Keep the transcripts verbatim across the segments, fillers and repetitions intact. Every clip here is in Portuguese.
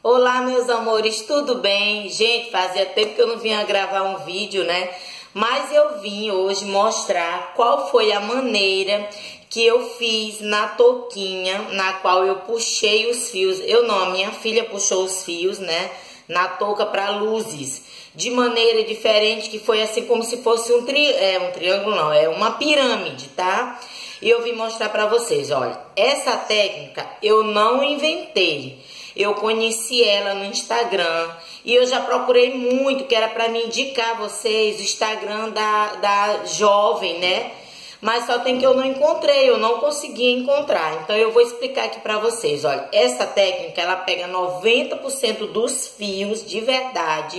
Olá, meus amores, tudo bem? Gente, fazia tempo que eu não vinha gravar um vídeo, né? Mas eu vim hoje mostrar qual foi a maneira que eu fiz na touquinha, na qual eu puxei os fios. Eu não, a minha filha puxou os fios, né? Na touca para luzes, de maneira diferente, que foi assim como se fosse um, tri... é, um triângulo, não, é uma pirâmide, tá? E eu vim mostrar para vocês, olha, essa técnica eu não inventei. Eu conheci ela no Instagram e eu já procurei muito, que era para me indicar a vocês o Instagram da, da jovem, né? Mas só tem que eu não encontrei, eu não consegui encontrar. Então eu vou explicar aqui para vocês. Olha, essa técnica ela pega noventa por cento dos fios de verdade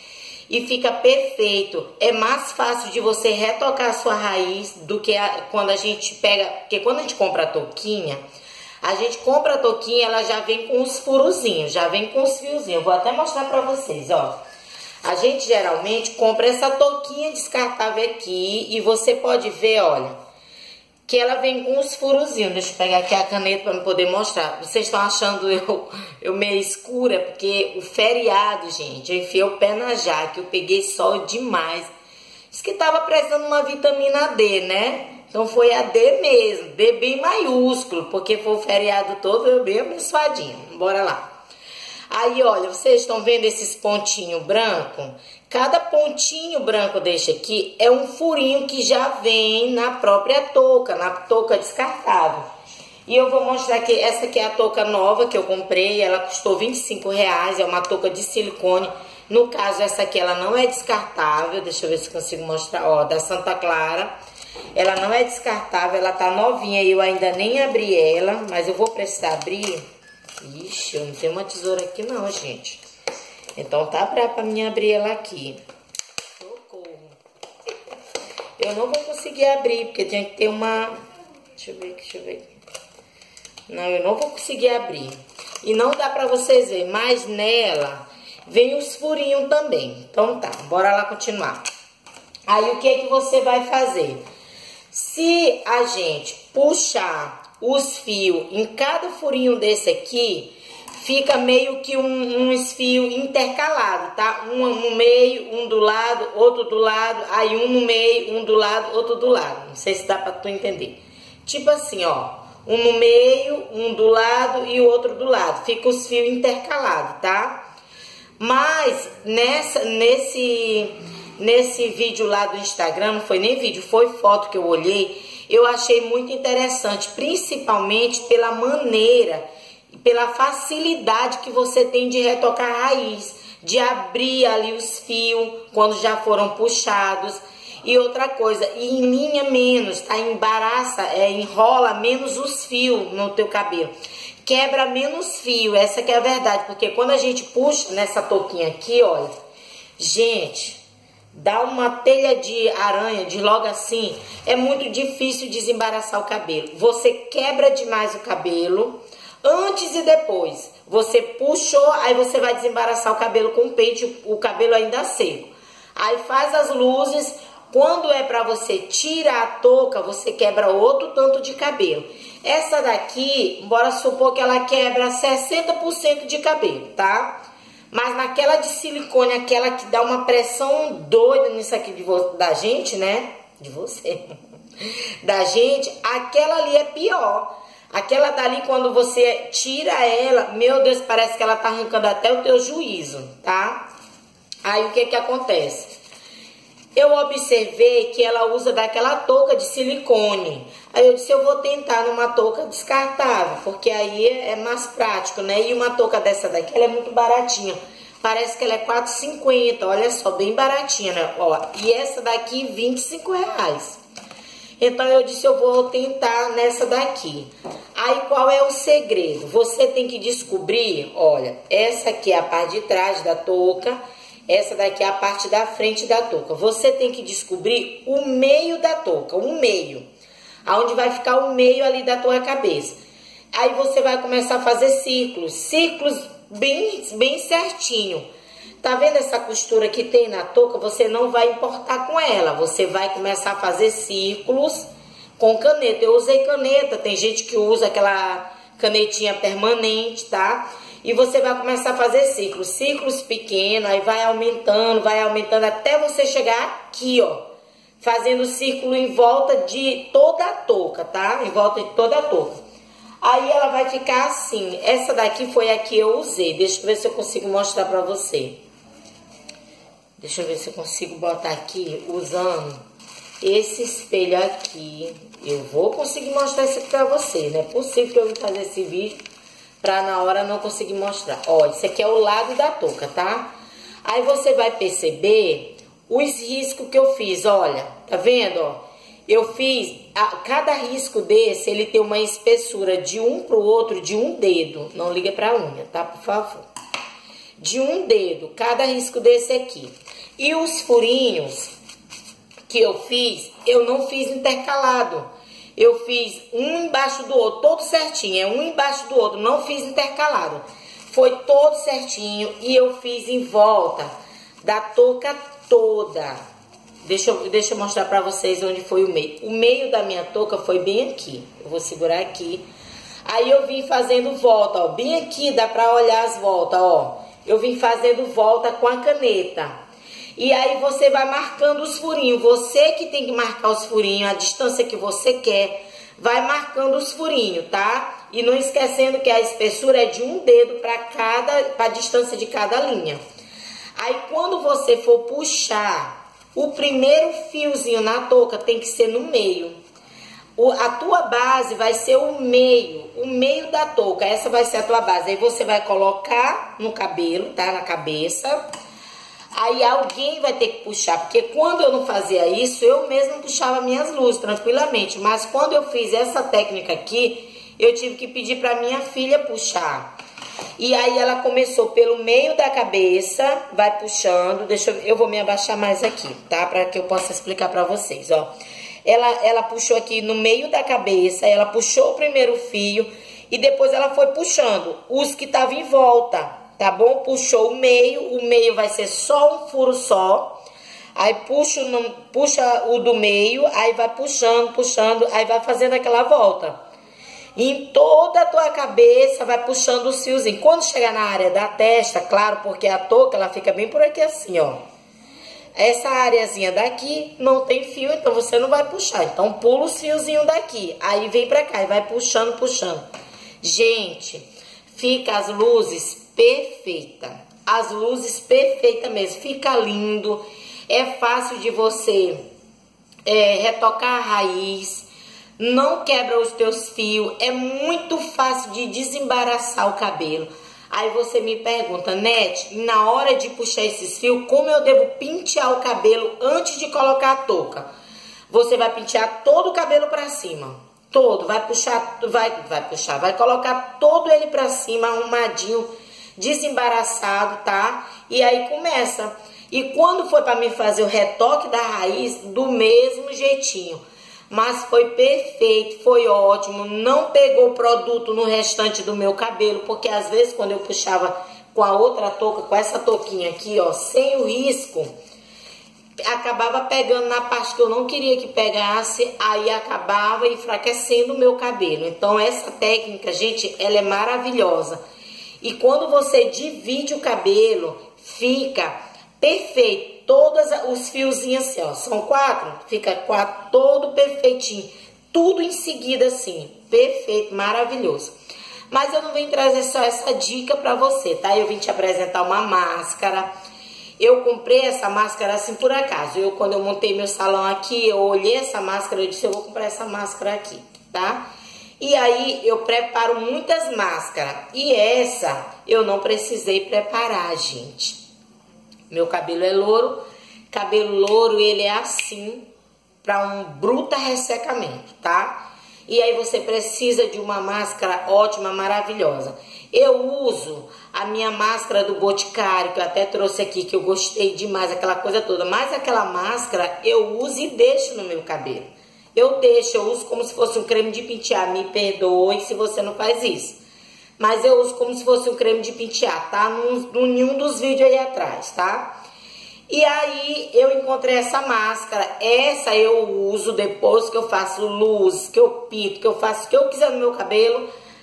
e fica perfeito. É mais fácil de você retocar a sua raiz do que a, quando a gente pega, porque quando a gente compra a touquinha, a gente compra a touquinha, ela já vem com os furozinhos, já vem com os fiozinhos. Eu vou até mostrar pra vocês, ó. A gente geralmente compra essa touquinha descartável aqui e você pode ver, olha, que ela vem com os furozinhos. Deixa eu pegar aqui a caneta pra eu poder mostrar. Vocês estão achando eu, eu meio escura, porque o feriado, gente, eu enfiei o pé na jaca, eu peguei sol demais. Isso que tava precisando uma vitamina D, né? Então foi a D mesmo, D bem maiúsculo, porque foi o feriado todo, eu bem abençoadinho. Bora lá. Aí, olha, vocês estão vendo esses pontinhos brancos? Cada pontinho branco desse aqui é um furinho que já vem na própria touca, na touca descartável. E eu vou mostrar que essa aqui é a touca nova que eu comprei, ela custou vinte e cinco reais, é uma touca de silicone. No caso, essa aqui ela não é descartável, deixa eu ver se consigo mostrar, ó, da Santa Clara. Ela não é descartável, ela tá novinha e eu ainda nem abri ela, mas eu vou precisar abrir. Ixi, eu não tenho uma tesoura aqui não, gente. Então tá pra, pra mim abrir ela aqui. Socorro. Eu não vou conseguir abrir, porque tem que ter uma... Deixa eu ver aqui, deixa eu ver aqui. Não, eu não vou conseguir abrir. E não dá pra vocês verem, mas nela vem os furinhos também. Então tá, bora lá continuar. Aí o que é que você vai fazer? Se a gente puxar os fios em cada furinho desse aqui, fica meio que um, uns fios intercalados, tá? Um no meio, um do lado, outro do lado, aí um no meio, um do lado, outro do lado. Não sei se dá pra tu entender. Tipo assim, ó, um no meio, um do lado e o outro do lado. Fica os fios intercalados, tá? Mas nessa, nesse... Nesse vídeo lá do Instagram, não foi nem vídeo, foi foto que eu olhei, eu achei muito interessante, principalmente pela maneira e pela facilidade que você tem de retocar a raiz, de abrir ali os fios quando já foram puxados. E outra coisa, e em linha menos, tá? Embaraça, é, enrola menos os fios no teu cabelo. Quebra menos fio, essa que é a verdade, porque quando a gente puxa nessa touquinha aqui, olha, gente... Dá uma telha de aranha, de logo assim, é muito difícil desembaraçar o cabelo. Você quebra demais o cabelo, antes e depois. Você puxou, aí você vai desembaraçar o cabelo com o pente, o cabelo ainda seco. Aí faz as luzes, quando é pra você tirar a touca, você quebra outro tanto de cabelo. Essa daqui, bora supor que ela quebra sessenta por cento de cabelo, tá? Mas naquela de silicone, aquela que dá uma pressão doida nisso aqui de da gente, né? De você. Da gente, aquela ali é pior. Aquela dali, quando você tira ela, meu Deus, parece que ela tá arrancando até o teu juízo, tá? Aí o que que acontece? Eu observei que ela usa daquela touca de silicone. Aí eu disse, eu vou tentar numa touca descartável, porque aí é mais prático, né? E uma touca dessa daqui, ela é muito baratinha. Parece que ela é quatro reais e cinquenta centavos, olha só, bem baratinha, né? Ó, e essa daqui, vinte e cinco reais. Então eu disse, eu vou tentar nessa daqui. Aí qual é o segredo? Você tem que descobrir, olha, essa aqui é a parte de trás da touca. Essa daqui é a parte da frente da touca. Você tem que descobrir o meio da touca, o meio. Aonde vai ficar o meio ali da tua cabeça. Aí você vai começar a fazer círculos. Círculos bem, bem certinho. Tá vendo essa costura que tem na touca? Você não vai importar com ela. Você vai começar a fazer círculos com caneta. Eu usei caneta. Tem gente que usa aquela canetinha permanente, tá? E você vai começar a fazer ciclos, ciclos pequenos, aí vai aumentando, vai aumentando até você chegar aqui, ó. Fazendo círculo em volta de toda a touca, tá? Em volta de toda a touca. Aí ela vai ficar assim. Essa daqui foi a que eu usei. Deixa eu ver se eu consigo mostrar pra você. Deixa eu ver se eu consigo botar aqui usando esse espelho aqui. Eu vou conseguir mostrar isso aqui pra você. Não é possível que eu vou fazer esse vídeo pra na hora não conseguir mostrar. Ó, isso aqui é o lado da touca, tá? Aí você vai perceber os riscos que eu fiz. Olha, tá vendo, ó? Eu fiz, a, cada risco desse, ele tem uma espessura de um pro outro de um dedo. Não liga pra unha, tá? Por favor. De um dedo, cada risco desse aqui. E os furinhos que eu fiz, eu não fiz intercalado. Eu fiz um embaixo do outro, todo certinho. É um embaixo do outro, não fiz intercalado. Foi todo certinho e eu fiz em volta da touca toda. Deixa eu, deixa eu mostrar pra vocês onde foi o meio. O meio da minha touca foi bem aqui. Eu vou segurar aqui. Aí eu vim fazendo volta, ó. Bem aqui, dá pra olhar as voltas, ó. Eu vim fazendo volta com a caneta. E aí você vai marcando os furinhos. Você que tem que marcar os furinhos, a distância que você quer. Vai marcando os furinhos, tá? E não esquecendo que a espessura é de um dedo para cada, para a distância de cada linha. Aí quando você for puxar, o primeiro fiozinho na touca tem que ser no meio. O, a tua base vai ser o meio, o meio da touca. Essa vai ser a tua base. Aí você vai colocar no cabelo, tá? Na cabeça. Aí alguém vai ter que puxar, porque quando eu não fazia isso, eu mesma puxava minhas luzes tranquilamente. Mas quando eu fiz essa técnica aqui, eu tive que pedir para minha filha puxar. E aí ela começou pelo meio da cabeça, vai puxando. Deixa eu, eu vou me abaixar mais aqui, tá? Para que eu possa explicar para vocês, ó. Ela, ela puxou aqui no meio da cabeça, ela puxou o primeiro fio e depois ela foi puxando os que estavam em volta. Tá bom? Puxou o meio, o meio vai ser só um furo só. Aí puxa, no, puxa o do meio, aí vai puxando, puxando, aí vai fazendo aquela volta. Em toda a tua cabeça vai puxando os fiozinhos. Quando chegar na área da testa, claro, porque a touca ela fica bem por aqui assim, ó. Essa areazinha daqui não tem fio, então você não vai puxar. Então pula os fiozinhos daqui, aí vem pra cá e vai puxando, puxando. Gente, fica as luzes perfeita, as luzes perfeitas mesmo, fica lindo, é fácil de você é, retocar a raiz, não quebra os teus fios, é muito fácil de desembaraçar o cabelo. Aí você me pergunta, Nete, na hora de puxar esses fios, como eu devo pentear o cabelo antes de colocar a touca? Você vai pentear todo o cabelo pra cima, todo, vai puxar, vai, vai puxar, vai colocar todo ele pra cima, arrumadinho, desembaraçado, tá? E aí começa. E quando foi para mim fazer o retoque da raiz, do mesmo jeitinho. Mas foi perfeito, foi ótimo. Não pegou produto no restante do meu cabelo, porque às vezes quando eu puxava com a outra touca, com essa touquinha aqui, ó, sem o risco, acabava pegando na parte que eu não queria que pegasse, aí acabava enfraquecendo o meu cabelo. Então essa técnica, gente, ela é maravilhosa. E quando você divide o cabelo, fica perfeito. Todos os fiozinhos assim, ó. São quatro, fica quatro, todo perfeitinho. Tudo em seguida assim, perfeito, maravilhoso. Mas eu não vim trazer só essa dica pra você, tá? Eu vim te apresentar uma máscara. Eu comprei essa máscara assim por acaso. Eu, quando eu montei meu salão aqui, eu olhei essa máscara, eu disse, eu vou comprar essa máscara aqui, tá? E aí eu preparo muitas máscaras. E essa eu não precisei preparar, gente. Meu cabelo é louro. Cabelo louro, ele é assim, para um bruta ressecamento, tá? E aí você precisa de uma máscara ótima, maravilhosa. Eu uso a minha máscara do Boticário, que eu até trouxe aqui, que eu gostei demais, aquela coisa toda. Mas aquela máscara eu uso e deixo no meu cabelo. Eu deixo, eu uso como se fosse um creme de pentear. Me perdoe se você não faz isso. Mas eu uso como se fosse um creme de pentear, tá? Num, nenhum dos vídeos aí atrás, tá? E aí eu encontrei essa máscara. Essa eu uso depois que eu faço luz, que eu pinto, que eu faço o que eu quiser no meu cabelo.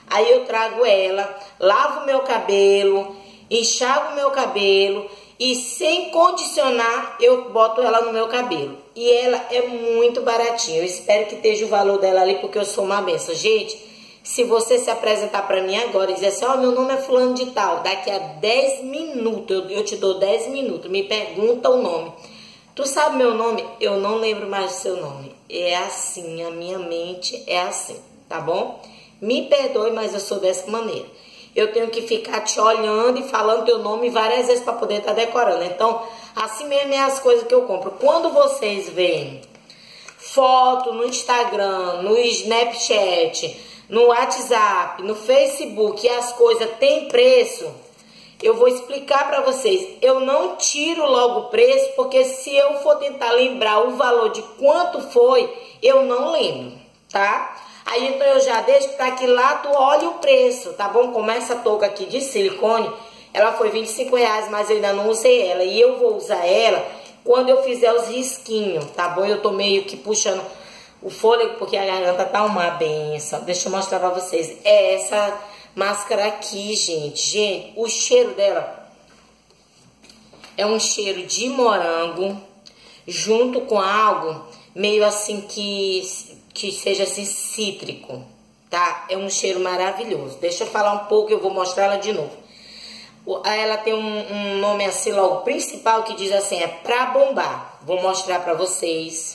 Aí eu trago ela, lavo o meu cabelo, enxago o meu cabelo e sem condicionar eu boto ela no meu cabelo. E ela é muito baratinha. Eu espero que esteja o valor dela ali porque eu sou uma benção. Gente, se você se apresentar pra mim agora e dizer assim, ó, oh, meu nome é fulano de tal, daqui a dez minutos, eu, eu te dou dez minutos, me pergunta o nome. Tu sabe meu nome? Eu não lembro mais do seu nome. É assim, a minha mente é assim, tá bom? Me perdoe, mas eu sou dessa maneira. Eu tenho que ficar te olhando e falando teu nome várias vezes para poder estar tá decorando. Então, assim mesmo é as coisas que eu compro. Quando vocês veem foto no Instagram, no Snapchat, no WhatsApp, no Facebook, e as coisas têm preço, eu vou explicar para vocês. Eu não tiro logo o preço, porque se eu for tentar lembrar o valor de quanto foi, eu não lembro, tá? Aí então eu já deixo para que lá tu olhe o preço, tá bom? Como essa touca aqui de silicone, ela foi vinte e cinco reais, mas eu ainda não usei ela. E eu vou usar ela quando eu fizer os risquinhos, tá bom? Eu tô meio que puxando o fôlego porque a garganta tá uma benção. Deixa eu mostrar pra vocês. É essa máscara aqui, gente. Gente, o cheiro dela é um cheiro de morango junto com algo meio assim que... que seja assim cítrico, tá? É um cheiro maravilhoso. Deixa eu falar um pouco, eu vou mostrar ela de novo. Ela tem um, um nome assim logo principal que diz assim, é pra bombar. Vou mostrar pra vocês.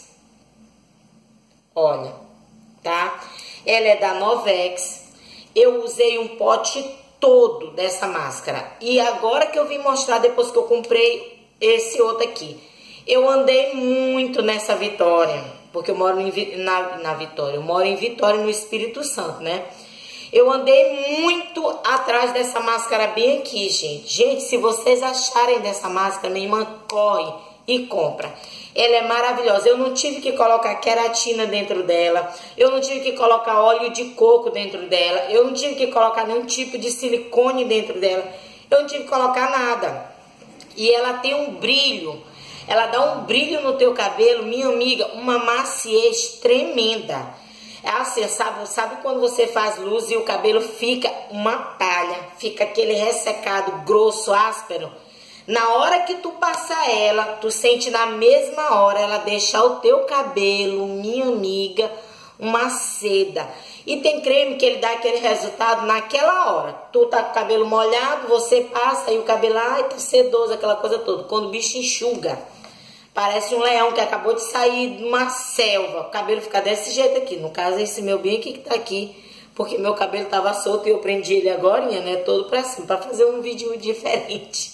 Olha, tá? Ela é da Novex. Eu usei um pote todo dessa máscara. E agora que eu vim mostrar, depois que eu comprei esse outro aqui. Eu andei muito nessa Vitória, porque eu moro em, na, na Vitória, eu moro em Vitória, no Espírito Santo, né? Eu andei muito atrás dessa máscara bem aqui, gente. Gente, se vocês acharem dessa máscara, minha irmã, corre e compra. Ela é maravilhosa. Eu não tive que colocar queratina dentro dela, eu não tive que colocar óleo de coco dentro dela, eu não tive que colocar nenhum tipo de silicone dentro dela, eu não tive que colocar nada. E ela tem um brilho. Ela dá um brilho no teu cabelo, minha amiga, uma maciez tremenda. É assim, sabe, sabe quando você faz luz e o cabelo fica uma palha, fica aquele ressecado, grosso, áspero? Na hora que tu passar ela, tu sente na mesma hora ela deixar o teu cabelo, minha amiga, uma seda. E tem creme que ele dá aquele resultado naquela hora. Tu tá com o cabelo molhado, você passa e o cabelo, ai, tá sedoso, aquela coisa toda. Quando o bicho enxuga, parece um leão que acabou de sair de uma selva. O cabelo fica desse jeito aqui. No caso, esse meu bem aqui que tá aqui, porque meu cabelo tava solto e eu prendi ele agora, né, todo pra cima, pra fazer um vídeo diferente.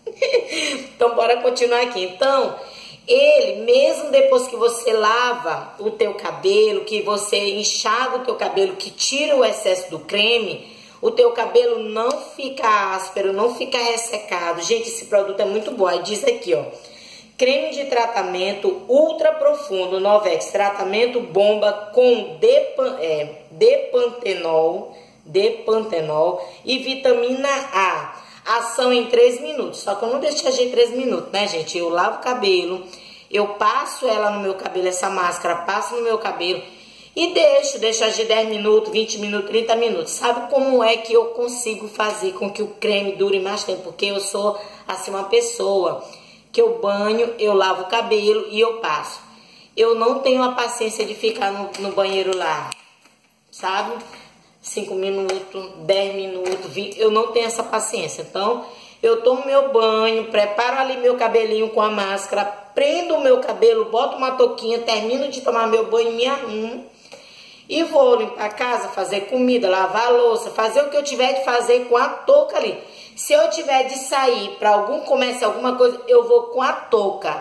Então, bora continuar aqui. Então, ele, mesmo depois que você lava o teu cabelo, que você enxaga o teu cabelo, que tira o excesso do creme, o teu cabelo não fica áspero, não fica ressecado. Gente, esse produto é muito bom. Aí diz aqui, ó, creme de tratamento ultra profundo, Novex, tratamento bomba com depan, é, depantenol, depantenol e vitamina A. Ação em três minutos. Só que eu não deixo agir três minutos, né, gente? Eu lavo o cabelo, eu passo ela no meu cabelo, essa máscara, passo no meu cabelo e deixo, deixo agir dez minutos, vinte minutos, trinta minutos. Sabe como é que eu consigo fazer com que o creme dure mais tempo? Porque eu sou, assim, uma pessoa que eu banho, eu lavo o cabelo e eu passo. Eu não tenho a paciência de ficar no, no banheiro lá, sabe? cinco minutos, dez minutos, vinte, eu não tenho essa paciência. Então, eu tomo meu banho, preparo ali meu cabelinho com a máscara, prendo o meu cabelo, boto uma touquinha, termino de tomar meu banho, me arrumo e vou limpar a casa, fazer comida, lavar a louça, fazer o que eu tiver de fazer com a touca ali. Se eu tiver de sair para algum comércio, alguma coisa, eu vou com a touca.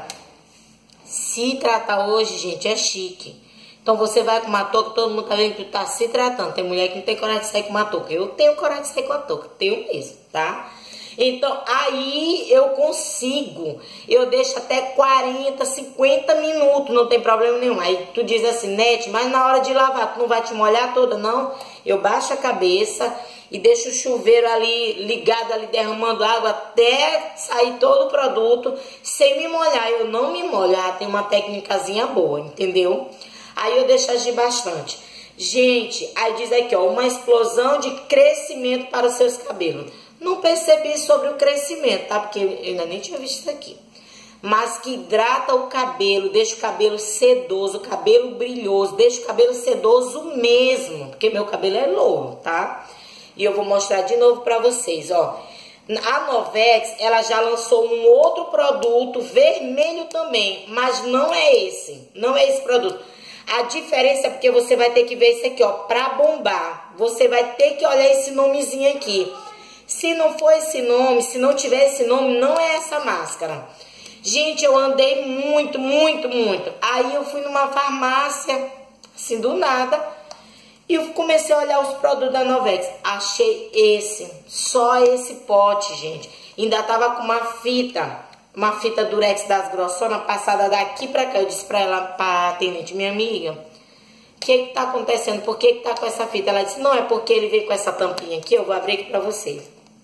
Se tratar hoje, gente, é chique. Então você vai com uma touca, todo mundo tá vendo que tu tá se tratando. Tem mulher que não tem coragem de sair com uma touca. Eu tenho coragem de sair com a touca, tenho mesmo, tá? Então aí eu consigo, eu deixo até quarenta, cinquenta minutos, não tem problema nenhum. Aí tu diz assim, Nete, mas na hora de lavar, tu não vai te molhar toda, não? Eu baixo a cabeça e deixo o chuveiro ali ligado, ali derramando água até sair todo o produto, sem me molhar. Eu não me molho, ah, tem uma técnicazinha boa, entendeu? Aí eu deixo agir bastante. Gente, aí diz aqui, ó, uma explosão de crescimento para os seus cabelos. Não percebi sobre o crescimento, tá? Porque eu ainda nem tinha visto isso aqui. Mas que hidrata o cabelo, deixa o cabelo sedoso, o cabelo brilhoso, deixa o cabelo sedoso mesmo, porque meu cabelo é louro, tá? E eu vou mostrar de novo pra vocês, ó. A Novex, ela já lançou um outro produto vermelho também, mas não é esse, não é esse produto. A diferença é porque você vai ter que ver esse aqui, ó, pra bombar. Você vai ter que olhar esse nomezinho aqui. Se não for esse nome, se não tiver esse nome, não é essa máscara. Gente, eu andei muito, muito, muito. Aí eu fui numa farmácia, assim, do nada, e eu comecei a olhar os produtos da Novex. Achei esse, só esse pote, gente. Ainda tava com uma fita, uma fita durex das grossonas, passada daqui pra cá. Eu disse pra ela, pra atendente, minha amiga, o que que tá acontecendo? Por que que tá com essa fita? Ela disse, não, é porque ele veio com essa tampinha aqui. Eu vou abrir aqui pra vocês.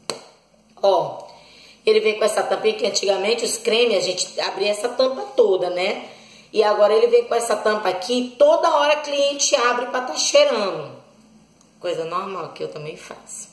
Ó. Ele vem com essa tampinha, que antigamente os cremes, a gente abria essa tampa toda, né? E agora ele vem com essa tampa aqui, toda hora a cliente abre pra tá cheirando. Coisa normal que eu também faço.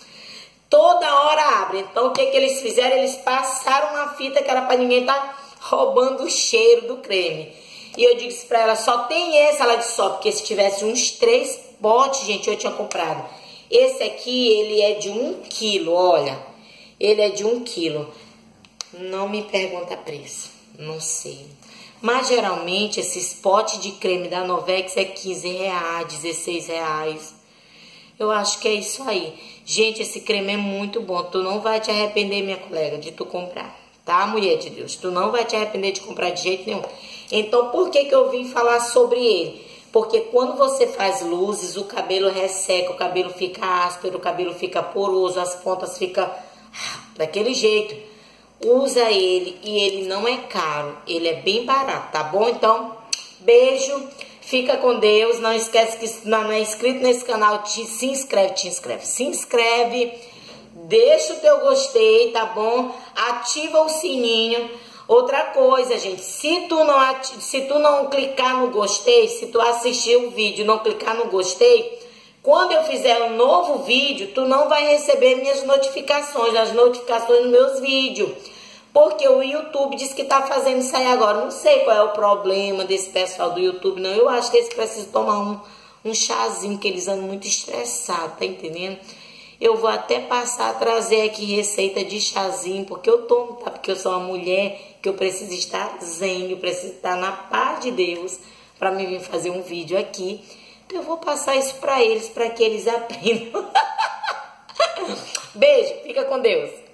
Toda hora abre. Então o que que eles fizeram? Eles passaram uma fita que era pra ninguém tá roubando o cheiro do creme. E eu disse pra ela, só tem esse? Ela disse só, porque se tivesse uns três potes, gente, eu tinha comprado. Esse aqui, ele é de um quilo, olha. Ele é de um quilo. Não me pergunta preço. Não sei. Mas geralmente esses potes de creme da Novex é quinze reais, dezesseis reais. Eu acho que é isso aí. Gente, esse creme é muito bom. Tu não vai te arrepender, minha colega, de tu comprar. Tá, mulher de Deus? Tu não vai te arrepender de comprar de jeito nenhum. Então, por que que eu vim falar sobre ele? Porque quando você faz luzes, o cabelo resseca, o cabelo fica áspero, o cabelo fica poroso, as pontas ficam daquele jeito. Usa ele e ele não é caro, ele é bem barato, tá bom? Então, beijo, fica com Deus. Não esquece que se não é inscrito nesse canal, te, se inscreve, te inscreve, se inscreve, deixa o teu gostei, tá bom? Ativa o sininho. Outra coisa, gente, se tu não, se tu não clicar no gostei, se tu assistir o vídeo e não clicar no gostei, quando eu fizer um novo vídeo, tu não vai receber minhas notificações, as notificações dos meus vídeos. Porque o YouTube diz que tá fazendo isso aí agora. Não sei qual é o problema desse pessoal do YouTube, não. Eu acho que eles precisam tomar um, um chazinho, que eles andam muito estressados, tá entendendo? Eu vou até passar a trazer aqui receita de chazinho, porque eu tomo, tá? Porque eu sou uma mulher que eu preciso estar zen, eu preciso estar na paz de Deus para me vir fazer um vídeo aqui. Eu vou passar isso para eles, para que eles aprendam. Beijo, fica com Deus.